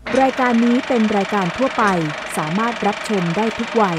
รายการนี้เป็นรายการทั่วไปสามารถรับชมได้ทุกวัย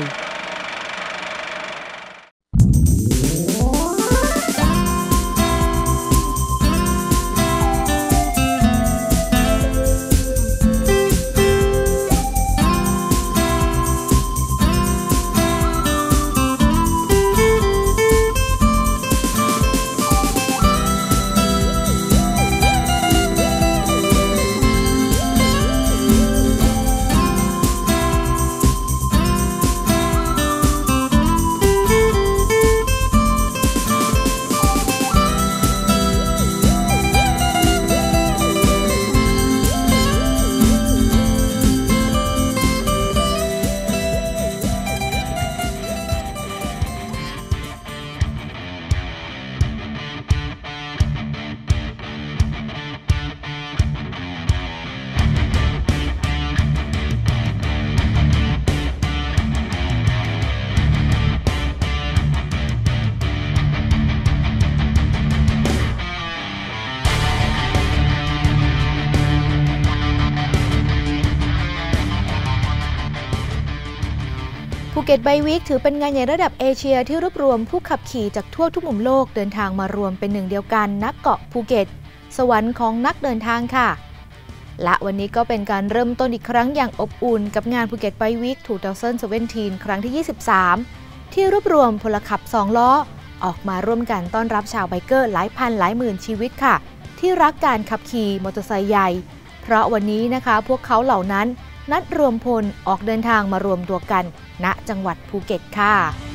ภูเก็ตไบค์วีคถือเป็นงานใหญ่ระดับเอเชียที่รวบรวมผู้ขับขี่จากทั่วทุกมุมโลกเดินทางมารวมเป็นหนึ่งเดียวกันณเกาะภูเก็ตสวรรค์ของนักเดินทางค่ะและวันนี้ก็เป็นการเริ่มต้นอีกครั้งอย่างอบอุ่นกับงานภูเก็ตไบค์วีค2017 ครั้งที่ 23 ที่รวบรวมพลขับ2 ล้อออกมาร่วมกันต้อนรับชาวไบเกอร์หลายพันหลายหมื่นชีวิตค่ะที่รักการขับขี่มอเตอร์ไซค์ใหญ่เพราะวันนี้นะคะพวกเขาเหล่านั้นนัดรวมพลออกเดินทางมารวมตัวกันณจังหวัดภูเก็ตค่ะ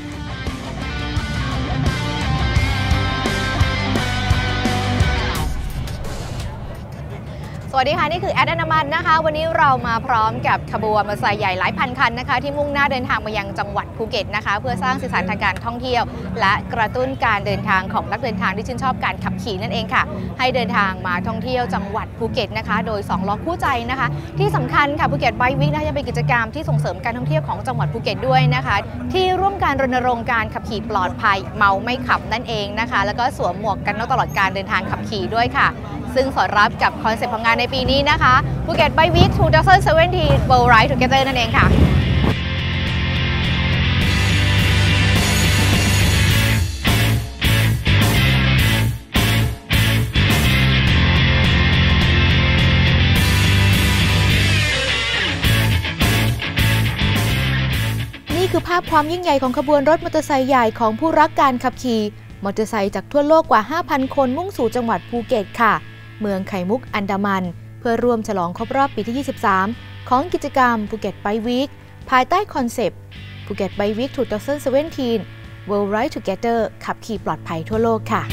สวัสดีค่ะนี่คือแอดอนามันนะคะวันนี้เรามาพร้อมกับขบวนมอเตอร์ไซค์ใหญ่หลายพันคันนะคะที่มุ่งหน้าเดินทางมายังจังหวัดภูเก็ตนะคะเพื่อสร้างสีสันทางการท่องเที่ยวและกระตุ้นการเดินทางของนักเดินทางที่ชื่นชอบการขับขี่นั่นเองค่ะให้เดินทางมาท่องเที่ยวจังหวัดภูเก็ตนะคะโดย2 ล้อคู่ใจนะคะที่สำคัญค่ะภูเก็ตไบค์วีคนะคะยังเป็นกิจกรรมที่ส่งเสริมการท่องเที่ยวของจังหวัดภูเก็ตด้วยนะคะที่ร่วมการรณรงค์การขับขี่ปลอดภัยเมาไม่ขับนั่นเองนะคะแล้วก็สวมหมวกกันน็อกตลอดการเดินทางขับขี่ด้วยค่ะซึ่งสอดรับกับคอนเซ็ปต์ของงานในปีนี้นะคะภูเก็ตไบค์วีค2017 World Ride Together นั่นเองค่ะนี่คือภาพความยิ่งใหญ่ของขบวนรถมอเตอร์ไซค์ใหญ่ของผู้รักการขับขี่มอเตอร์ไซค์จากทั่วโลกกว่า 5,000 คนมุ่งสู่จังหวัดภูเก็ตค่ะเมืองไข่มุกอันดามันเพื่อร่วมฉลองครบรอบปีที่ 23 ของกิจกรรมภูเก็ตไบค์วีคภายใต้คอนเซปต์ภูเก็ตไบค์วีค2017 World Ride Together ขับขี่ปลอดภัยทั่วโลกค่ะ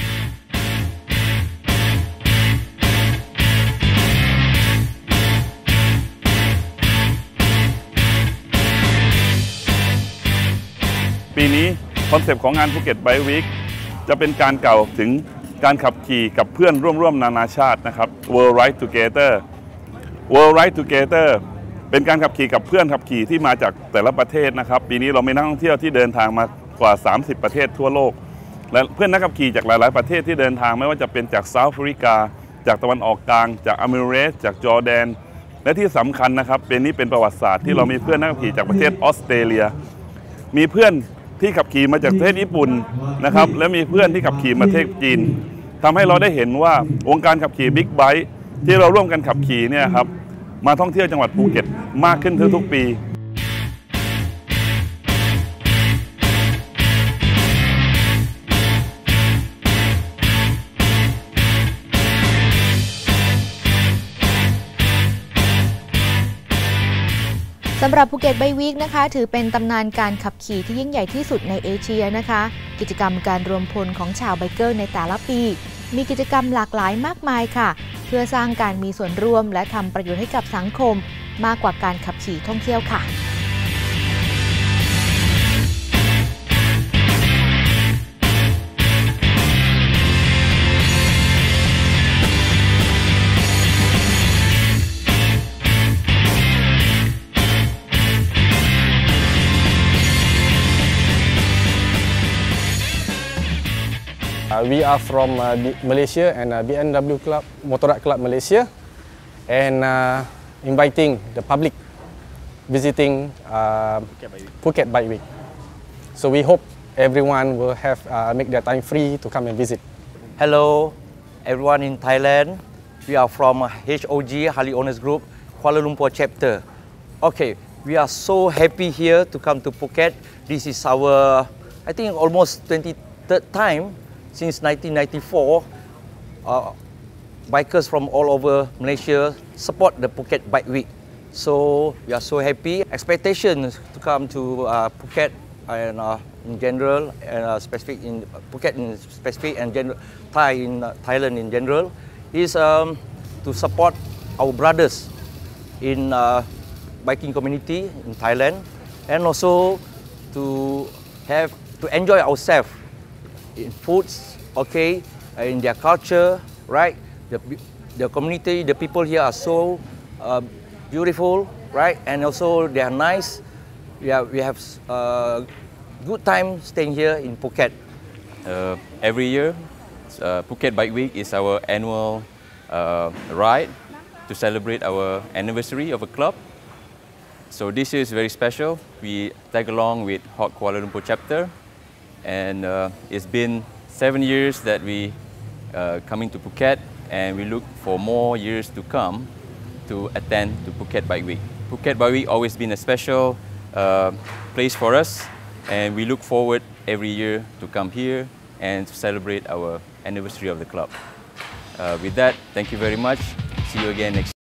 ปีนี้คอนเซปต์ของงานภูเก็ตไบค์วีคจะเป็นการกล่าวถึงการขับขี่กับเพื่อนร่วมนานาชาตินะครับ World Ride Together World Ride Together เป็นการขับขี่กับเพื่อนขับขี่ที่มาจากแต่ละประเทศนะครับปีนี้เรามีนักท่องเที่ยวที่เดินทางมากว่า30ประเทศทั่วโลกและเพื่อนนักขับขี่จากหลายๆประเทศที่เดินทางไม่ว่าจะเป็นจากเซาท์แอฟริกาจากตะวันออกกลางจากเอมิเรตส์จากจอร์แดนและที่สำคัญนะครับเป็นประวัติศาสตร์ที่เรามีเพื่อนนักขับขี่จากประเทศออสเตรเลียมีเพื่อนที่ขับขี่มาจากประเทศญี่ปุ่นนะครับและมีเพื่อนที่ขับขี่มาประเทศจีนทำให้เราได้เห็นว่าวงการขับขี่บิ๊กไบค์ที่เราร่วมกันขับขี่เนี่ยครับมาท่องเที่ยวจังหวัดภูเก็ตมากขึ้นทุกปีสำหรับภูเก็ตไบค์วีคนะคะถือเป็นตำนานการขับขี่ที่ยิ่งใหญ่ที่สุดในเอเชียนะคะกิจกรรมการรวมพลของชาวไบเกอร์ในแต่ละปีมีกิจกรรมหลากหลายมากมายค่ะเพื่อสร้างการมีส่วนร่วมและทำประโยชน์ให้กับสังคมมากกว่าการขับขี่ท่องเที่ยวค่ะ We are from Malaysia and BMW Club, Motorrad Club Malaysia, and inviting the public visiting Phuket Bike Week. So we hope everyone will have make their time free to come and visit. Hello, everyone in Thailand. We are from HOG, Harley Owners Group, Kuala Lumpur chapter. Okay, we are so happy here to come to Phuket. This is our, I think, almost 23rd time since 1994. Bikers from all over Malaysia support the Phuket Bike Week. So we are so happy. Expectations to come to Phuket and in general, and specific in Phuket in specific, and Thailand in general, is to support our brothers in biking community in Thailand, and also to enjoy ourselves in foods, okay, in their culture, right? The community, the people here are so beautiful, right? And also they are nice. We have good time staying here in Phuket. Every year, Phuket Bike Week is our annual ride to celebrate our anniversary of a club. So this year is very special. We tag along with HOG Kuala Lumpur chapter, and it's been 7 years that we coming to Phuket, and we look for more years to come to attend to Phuket Bike Week. Phuket Bike Week always been a special place for us, and we look forward every year to come here and to celebrate our anniversary of the club. With that, thank you very much. See you again next year.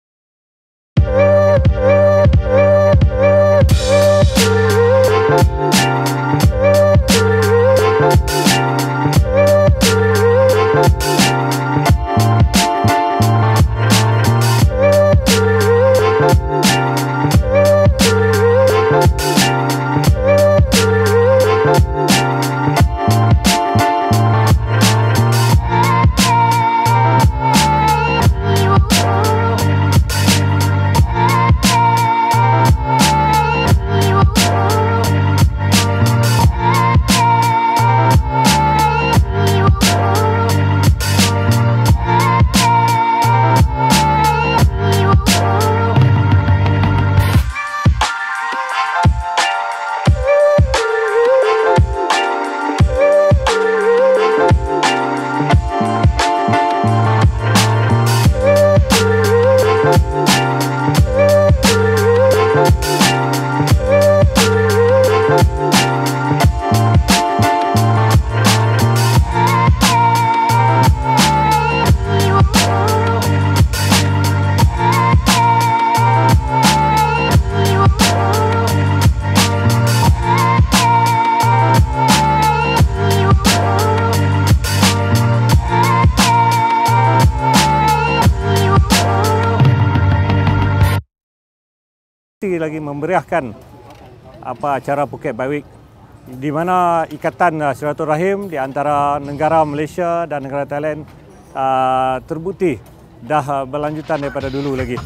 Lagi memberiahkan acara Phuket Bike Week, di mana ikatan silaturahim di antara negara Malaysia dan negara Thailand terbukti dah berlanjutan daripada dulu lagi.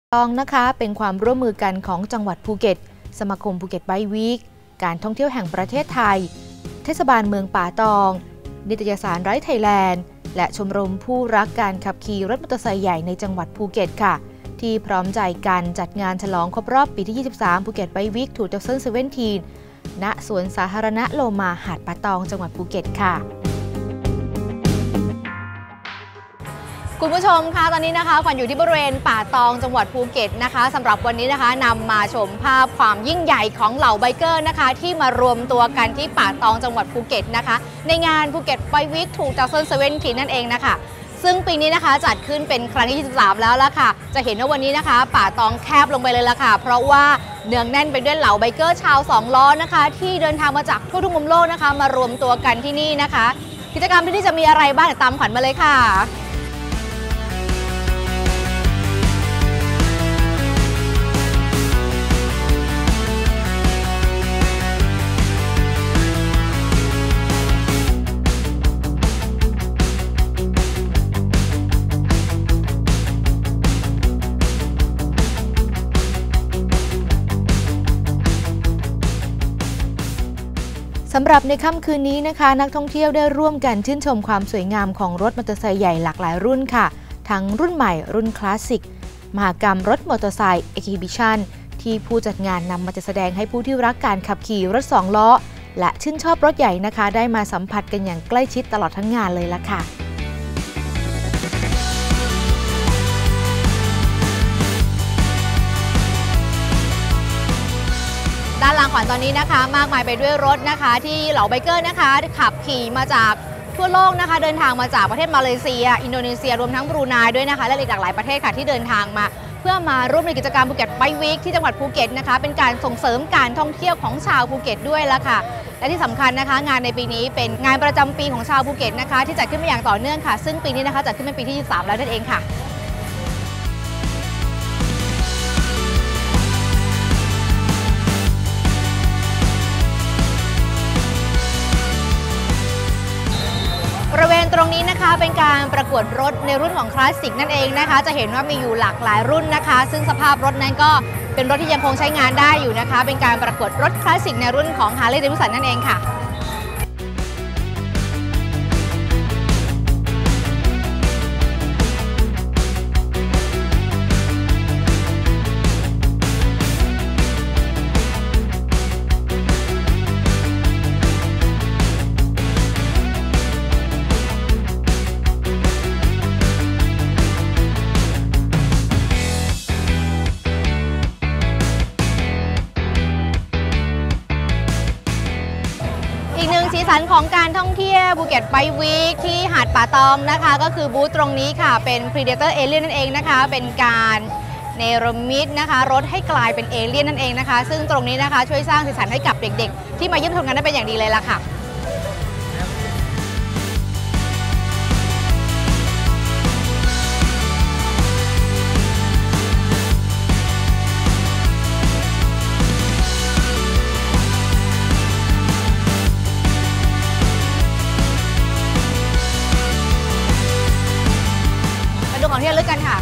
ต้องนะคะเป็นความร่วมมือกันของจังหวัดภูเก็ตสมาคมภูเก็ตไบค์วีคการท่องเที่ยวแห่งประเทศไทยเทศบาลเมืองป่าตองนิตยสารไร้ไทยแลนด์และชมรมผู้รักการขับขี่รถมอเตอร์ไซค์ใหญ่ในจังหวัดภูเก็ตค่ะที่พร้อมใจกันจัดงานฉลองครบรอบปีที่ 23 ภูเก็ตไบค์วีค2017 ณ สวนสาธารณะโลมาหาดป่าตองจังหวัดภูเก็ตค่ะคุณผู้ชมคะตอนนี้นะคะขวัญอยู่ที่บริเวณป่าตองจังหวัดภูเก็ตนะคะสำหรับวันนี้นะคะนำมาชมภาพความยิ่งใหญ่ของเหล่าไบเกอร์นะคะที่มารวมตัวกันที่ป่าตองจังหวัดภูเก็ตนะคะในงานภูเก็ตไบค์วีค2017 นั่นเองนะคะซึ่งปีนี้นะคะจัดขึ้นเป็นครั้งที่ 23 แล้วล่ะค่ะจะเห็นว่าวันนี้นะคะป่าตองแคบลงไปเลยล่ะค่ะเพราะว่าเนืองแน่นไปด้วยเหล่าไบเกอร์ชาว2 ล้อนะคะที่เดินทางมาจากทั่วทุกมุมโลกนะคะมารวมตัวกันที่นี่นะคะกิจกรรมที่นี่จะมีอะไรบ้างตามขวัญมาเลยค่ะสำหรับในค่ำคืนนี้นะคะนักท่องเที่ยวได้ร่วมกันชื่นชมความสวยงามของรถมอเตอร์ไซค์ใหญ่หลากหลายรุ่นค่ะทั้งรุ่นใหม่รุ่นคลาสสิกมหกรรมรถมอเตอร์ไซค์ Exhibition ที่ผู้จัดงานนำมาจัดแสดงให้ผู้ที่รักการขับขี่รถ2 ล้อและชื่นชอบรถใหญ่นะคะได้มาสัมผัสกันอย่างใกล้ชิดตลอดทั้งงานเลยล่ะค่ะด้านหลังขวัญตอนนี้นะคะมากมายไปด้วยรถนะคะที่เหล่าไบเกอร์นะคะขับขี่มาจากทั่วโลกนะคะเดินทางมาจากประเทศมาเลเซียอินโดนีเซียรวมทั้งบรูไนด้วยนะคะและอีกหลากหลายประเทศค่ะที่เดินทางมาเพื่อมาร่วมในกิจกรรมภูเก็ตไบค์วีคที่จังหวัดภูเก็ตนะคะเป็นการส่งเสริมการท่องเที่ยวของชาวภูเก็ตด้วยละค่ะและที่สำคัญนะคะงานในปีนี้เป็นงานประจำปีของชาวภูเก็ตนะคะที่จัดขึ้นมาอย่างต่อเนื่องค่ะซึ่งปีนี้นะคะจัดขึ้นเป็นปีที่ 23 แล้วนั่นเองค่ะบริเวณตรงนี้นะคะเป็นการประกวดรถในรุ่นของคลาสสิกนั่นเองนะคะจะเห็นว่ามีอยู่หลากหลายรุ่นนะคะซึ่งสภาพรถนั้นก็เป็นรถที่ยังคงใช้งานได้อยู่นะคะเป็นการประกวดรถคลาสสิกในรุ่นของ Harley Davidson นั่นเองค่ะสีสันของการท่องเที่ยวภูเก็ตไบค์วีคที่หาดป่าตองนะคะก็คือบูธตรงนี้ค่ะเป็น Predator Alien นั่นเองนะคะเป็นการเนรมิตนะคะรถให้กลายเป็นเอเลี่ยนนั่นเองนะคะซึ่งตรงนี้นะคะช่วยสร้างสีสันให้กับเด็กๆที่มาเยี่ยมชมกันได้เป็นอย่างดีเลยล่ะค่ะของที่ระลึกกันค่ะ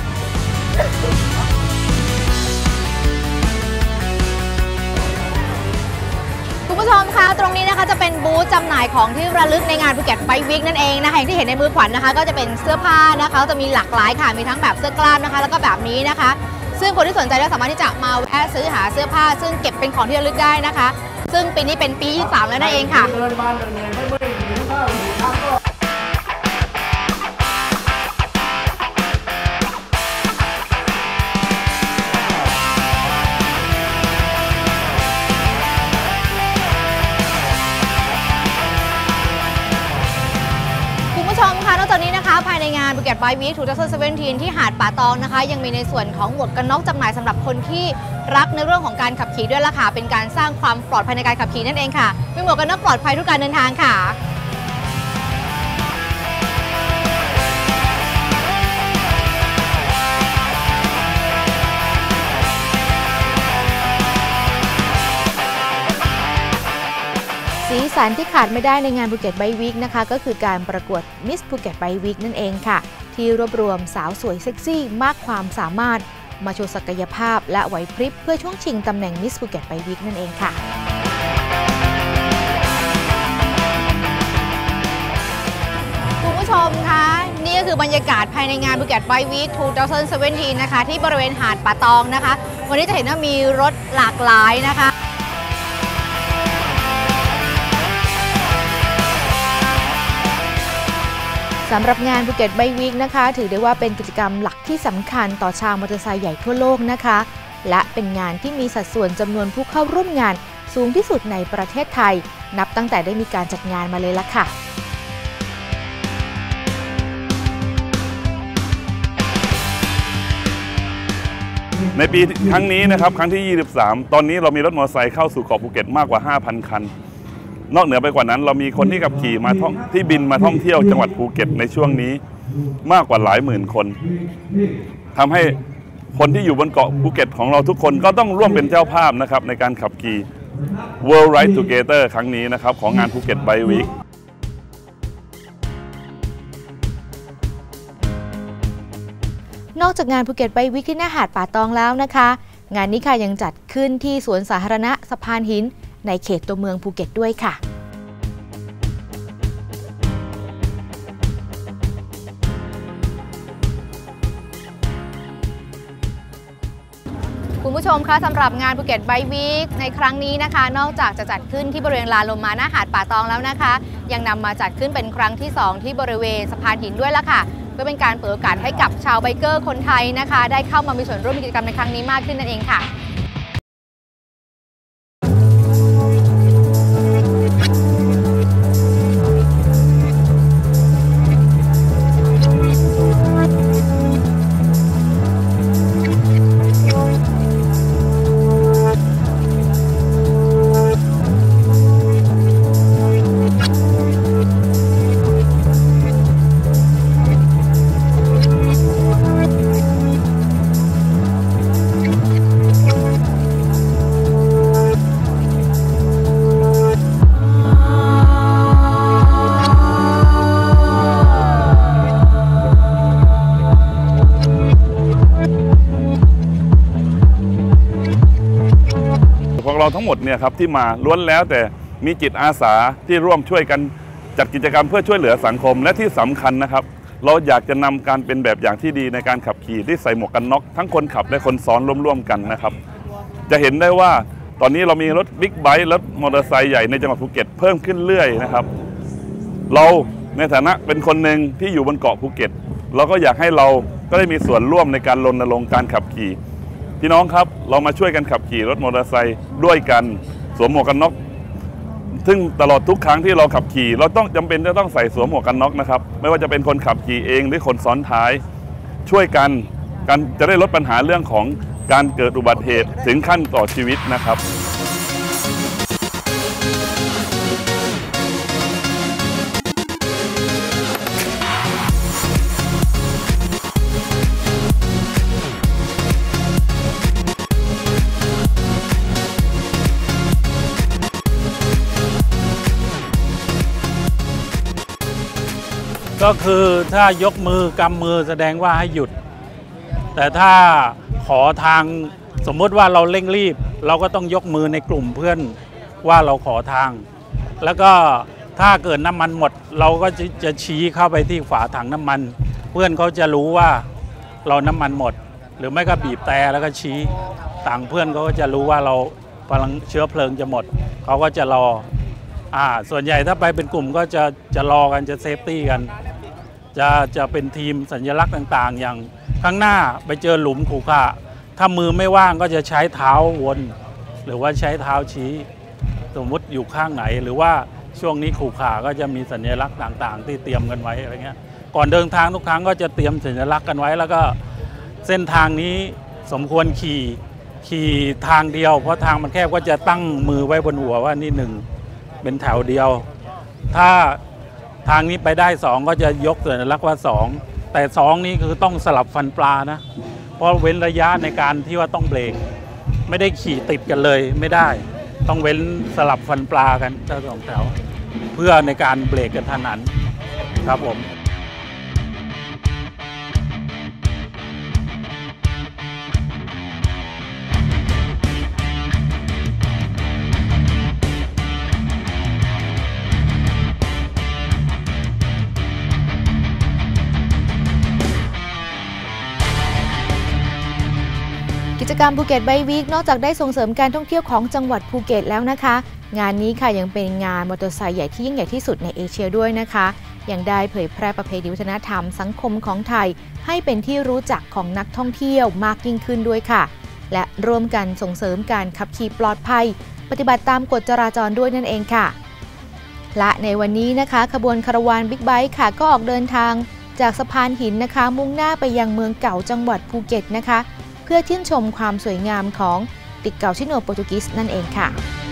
คุณผู้ชมคะตรงนี้นะคะจะเป็นบูธจำหน่ายของที่ระลึกในงานภูเก็ตไบค์วีคนั่นเองนะคะอย่างที่เห็นในมือขวัญนะคะก็จะเป็นเสื้อผ้านะคะจะมีหลากหลายค่ะมีทั้งแบบเสื้อกล้ามนะคะแล้วก็แบบนี้นะคะซึ่งคนที่สนใจก็สามารถที่จะมาแวะซื้อหาเสื้อผ้าซึ่งเก็บเป็นของที่ระลึกได้นะคะซึ่งปีนี้เป็นปี 23 แล้วนั่นเองค่ะนอกจากนี้นะคะภายในงานภูเก็ตไบค์วีค2017 ที่หาดป่าตองนะคะยังมีในส่วนของหมวกกันน็อกจำหน่ายสำหรับคนที่รักในเรื่องของการขับขี่ด้วยล่ะค่ะเป็นการสร้างความปลอดภัยในการขับขี่นั่นเองค่ะเป็นหมวกกันน็อกปลอดภัยทุกการเดินทางค่ะ สีสันที่ขาดไม่ได้ในงานภูเก็ตไบค์วีคนะคะก็คือการประกวดมิสภูเก็ตไบค์วีคนั่นเองค่ะที่รวบรวมสาวสวยเซ็กซี่มากความสามารถมาโชว์ศักยภาพและไหวพริบเพื่อช่วงชิงตำแหน่งมิสภูเก็ตไบวิกนั่นเองค่ะคุณผู้ชมคะนี่ก็คือบรรยากาศภายในงานภูเก็ตไบวิก 2017 นะคะที่บริเวณหาดป่าตองนะคะวันนี้จะเห็นว่ามีรถหลากหลายนะคะสำหรับงานภูเก็ตไบวิกนะคะถือได้ว่าเป็นกิจกรรมหลักที่สำคัญต่อชาวมอเตอร์ไซค์ใหญ่ทั่วโลกนะคะและเป็นงานที่มีสัดส่วนจำนวนผู้เข้าร่วมงานสูงที่สุดในประเทศไทยนับตั้งแต่ได้มีการจัดงานมาเลยละค่ะในปีครั้งนี้นะครับครั้งที่ 23 ตอนนี้เรามีรถมอเตอร์ไซค์เข้าสู่เกาะภูเก็ตมากกว่า 5,000 คันนอกเหนือไปกว่านั้นเรามีคนที่ขับขี่มาที่บินมาท่องเที่ยวจังหวัดภูเก็ตในช่วงนี้มากกว่าหลายหมื่นคนทำให้คนที่อยู่บนเกาะภูเก็ตของเราทุกคนก็ต้องร่วมเป็นเจ้าภาพนะครับในการขับขี่ World Ride Together ครั้งนี้นะครับของงานภูเก็ตไบวิกนอกจากงานภูเก็ตไบวิกที่หน้าหาดป่าตองแล้วนะคะงานนี้ค่ะยังจัดขึ้นที่สวนสาธารณะสะพานหินในเขตตัวเมืองภูเก็ตด้วยค่ะคุณผู้ชมคะสำหรับงานภูเก็ตไบวิกในครั้งนี้นะคะนอกจากจะจัดขึ้นที่บริเวณลานโลมาหน้าหาดป่าตองแล้วนะคะยังนำมาจัดขึ้นเป็นครั้งที่2ที่บริเวณสะพานหินด้วยละค่ะเพื่อเป็นการเปิดโอกาสให้กับชาวไบเกอร์คนไทยนะคะได้เข้ามามีส่วนร่วมในกิจกรรมในครั้งนี้มากขึ้นนั่นเองค่ะเราทั้งหมดเนี่ยครับที่มาล้วนแล้วแต่มีจิตอาสาที่ร่วมช่วยกันจัดกิจกรรมเพื่อช่วยเหลือสังคมและที่สำคัญนะครับเราอยากจะนำการเป็นแบบอย่างที่ดีในการขับขี่ที่ใส่หมวกกันน็อกทั้งคนขับและคนซ้อนร่วมๆกันนะครับจะเห็นได้ว่าตอนนี้เรามีรถบิ๊กไบค์รถมอเตอร์ไซค์ใหญ่ในจังหวัดภูเก็ตเพิ่มขึ้นเรื่อยนะครับเราในฐานะเป็นคนหนึ่งที่อยู่บนเกาะภูเก็ตเราก็อยากให้เราก็ได้มีส่วนร่วมในการรณรงค์การขับขี่พี่น้องครับเรามาช่วยกันขับขี่รถมอเตอร์ไซค์ด้วยกันสวมหมวกกันน็อกซึ่งตลอดทุกครั้งที่เราขับขี่เราต้องจำเป็นจะต้องใส่สวมหมวกกันน็อกนะครับไม่ว่าจะเป็นคนขับขี่เองหรือคนซ้อนท้ายช่วยกันจะได้ลดปัญหาเรื่องของการเกิดอุบัติเหตุถึงขั้นต่อชีวิตนะครับก็คือถ้ายกมือกำมือแสดงว่าให้หยุดแต่ถ้าขอทางสมมติว่าเราเร่งรีบเราก็ต้องยกมือในกลุ่มเพื่อนว่าเราขอทางแล้วก็ถ้าเกิดน้ำมันหมดเราก็จะชี้เข้าไปที่ฝาถังน้ำมันเพื่อนเขาจะรู้ว่าเราน้ำมันหมดหรือไม่ก็บีบแต่แล้วก็ชี้ต่างเพื่อนเขาก็จะรู้ว่าเราพลังเชื้อเพลิงจะหมดเขาก็จะรอส่วนใหญ่ถ้าไปเป็นกลุ่มก็จะรอกันจะเซฟตี้กันจะเป็นทีมสัญลักษณ์ต่างๆอย่างข้างหน้าไปเจอหลุมขรุขระถ้ามือไม่ว่างก็จะใช้เท้าวนหรือว่าใช้เท้าชี้สมมติอยู่ข้างไหนหรือว่าช่วงนี้ขรุขระก็จะมีสัญลักษณ์ต่างๆที่เตรียมกันไว้อะไรเงี้ยก่อนเดินทางทุกครั้งก็จะเตรียมสัญลักษณ์กันไว้แล้วก็เส้นทางนี้สมควรขี่ทางเดียวเพราะทางมันแคบก็จะตั้งมือไว้บนหัวว่านี่1เป็นแถวเดียวถ้าทางนี้ไปได้2ก็จะยกสัญลักษณ์ว่า2แต่2นี้คือต้องสลับฟันปลานะเพราะเว้นระยะในการที่ว่าต้องเบรกไม่ได้ขี่ติดกันเลยไม่ได้ต้องเว้นสลับฟันปลากันทั้ง2แถวเพื่อในการเบรกกันทันหันครับผมกิจกรรมภูเก็ตไบค์วีคนอกจากได้ส่งเสริมการท่องเที่ยวของจังหวัดภูเก็ตแล้วนะคะงานนี้ค่ะยังเป็นงานมอเตอร์ไซค์ใหญ่ที่ยิ่งใหญ่ที่สุดในเอเชียด้วยนะคะยังได้เผยแพร่ประเพณีวัฒนธรรมสังคมของไทยให้เป็นที่รู้จักของนักท่องเที่ยวมากยิ่งขึ้นด้วยค่ะและร่วมกันส่งเสริมการขับขี่ปลอดภัยปฏิบัติตามกฎจราจรด้วยนั่นเองค่ะและในวันนี้นะคะขบวนคาราวานบิ๊กไบค์ค่ะก็ออกเดินทางจากสะพานหินนะคะมุ่งหน้าไปยังเมืองเก่าจังหวัดภูเก็ตนะคะเพื่อชื่นชมความสวยงามของตึกเก่าชิโนโปรตุกีสนั่นเองค่ะ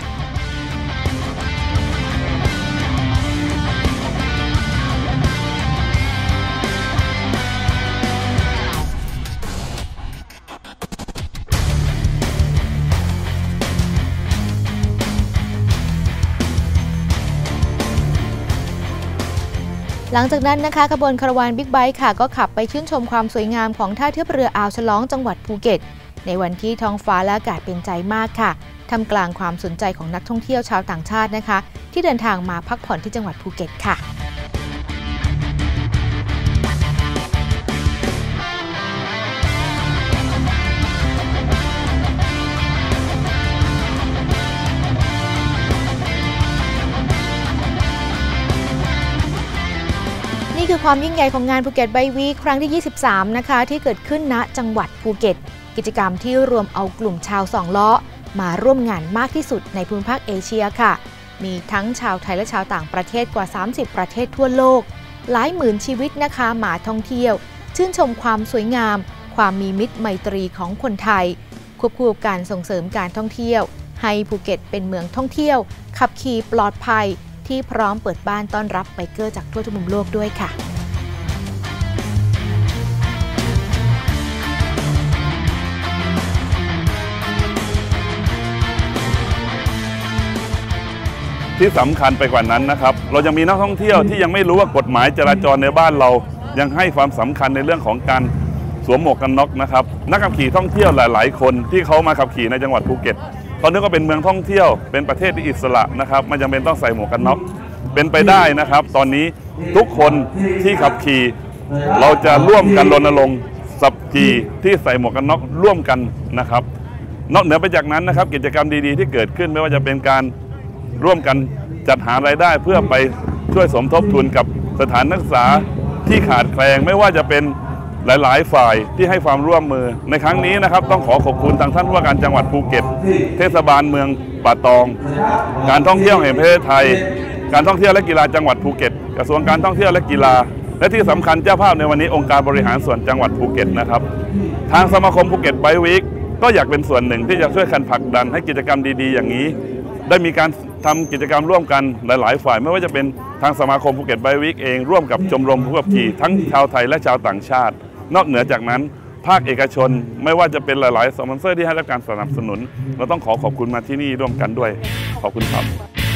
หลังจากนั้นนะคะขบวนคาราวานบิ๊กไบค์ค่ะก็ขับไปชื่นชมความสวยงามของท่าเทียบเรืออ่าวฉลองจังหวัดภูเก็ตในวันที่ท้องฟ้าและอากาศเป็นใจมากค่ะท่ามกลางความสนใจของนักท่องเที่ยวชาวต่างชาตินะคะที่เดินทางมาพักผ่อนที่จังหวัดภูเก็ตค่ะนี่คือความยิ่งใหญ่ของงานภูเก็ตไบค์วีคครั้งที่ 23 นะคะที่เกิดขึ้นณจังหวัดภูเก็ตกิจกรรมที่รวมเอากลุ่มชาวสองล้อมาร่วมงานมากที่สุดในภูมิภาคเอเชียค่ะมีทั้งชาวไทยและชาวต่างประเทศกว่า 30 ประเทศทั่วโลกหลายหมื่นชีวิตนะคะมาท่องเที่ยวชื่นชมความสวยงามความมีมิตรไมตรีของคนไทยควบคู่กับการส่งเสริมการท่องเที่ยวให้ภูเก็ตเป็นเมืองท่องเที่ยวขับขี่ปลอดภัยที่พร้อมเปิดบ้านต้อนรับไบเกอร์จากทั่วทุกมุมโลกด้วยค่ะที่สำคัญไปกว่านั้นนะครับเรายังมีนักท่องเที่ยวที่ยังไม่รู้ว่ากฎหมายจราจรในบ้านเรายังให้ความสำคัญในเรื่องของการสวมหมวกกันน็อกนะครับนักขับขี่ท่องเที่ยวหลายๆคนที่เขามาขับขี่ในจังหวัดภูเก็ตเขานึกว่าเป็นเมืองท่องเที่ยวเป็นประเทศที่อิสระนะครับไม่จำเป็นต้องใส่หมวกกันน็อกเป็นไปได้นะครับตอนนี้ทุกคนที่ขับขี่เราจะร่วมกันรณรงค์ขับขี่ที่ใส่หมวกกันน็อกร่วมกันนะครับนอกเหนือไปจากนั้นนะครับกิจกรรมดีๆที่เกิดขึ้นไม่ว่าจะเป็นการร่วมกันจัดหารายได้เพื่อไปช่วยสมทบทุนกับสถานศึกษาที่ขาดแคลนไม่ว่าจะเป็นหลายๆฝ่ายที่ให้ความร่วมมือในครั้งนี้นะครับต้องขอขอบคุณทางท่านผู้ว่าการจังหวัดภูเก็ตเทศบาลเมืองป่าตองการท่องเที่ยวแห่งประเทศไทยการท่องเที่ยวและกีฬาจังหวัดภูเก็ตกระทรวงการท่องเที่ยวและกีฬาและที่สำคัญเจ้าภาพในวันนี้องค์การบริหารส่วนจังหวัดภูเก็ตนะครับทางสมาคมภูเก็ตไบค์วีคก็อยากเป็นส่วนหนึ่งที่จะช่วยกันผลักดันให้กิจกรรมดีๆอย่างนี้ได้มีการทำกิจกรรมร่วมกันหลายๆฝ่ายไม่ว่าจะเป็นทางสมาคมภูเก็ตไบค์วีคเองร่วมกับชมรมผู้ขับขี่ทั้งชาวไทยและชาวต่างชาตินอกเหนือจากนั้นภาคเอกชนไม่ว่าจะเป็นหลายๆสปอนเซอร์ที่ให้รับการสนับสนุนเราต้องขอบคุณมาที่นี่ร่วมกันด้วยขอบคุณครับ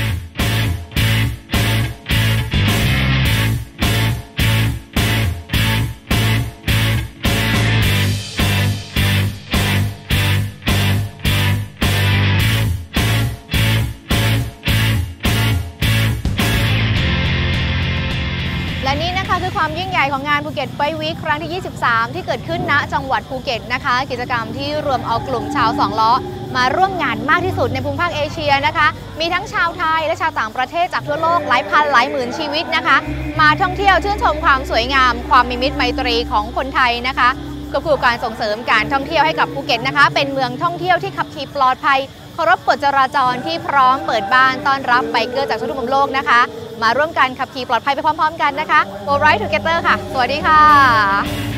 และนี่นะคะคือความยิ่งใหญ่ของงานภูเก็ตไบค์วีคครั้งที่ 23 ที่เกิดขึ้นณจังหวัดภูเก็ตนะคะกิจกรรมที่รวมเอากลุ่มชาวสองล้อมาร่วมงานมากที่สุดในภูมิภาคเอเชียนะคะมีทั้งชาวไทยและชาวต่างประเทศจากทั่วโลกหลายพันหลายหมื่นชีวิตนะคะมาท่องเที่ยวชื่นชมความสวยงามความมีมิตรไมตรีของคนไทยนะคะก็คือการส่งเสริมการท่องเที่ยวให้กับภูเก็ตนะคะเป็นเมืองท่องเที่ยวที่ขับขี่ปลอดภัยเคารพกฎจราจรที่พร้อมเปิดบ้านต้อนรับไบเกอร์จากทั่วทุกมุมโลกนะคะมาร่วมกันขับขี่ปลอดภัยไปพร้อมๆกันนะคะ World Ride Together ค่ะสวัสดีค่ะ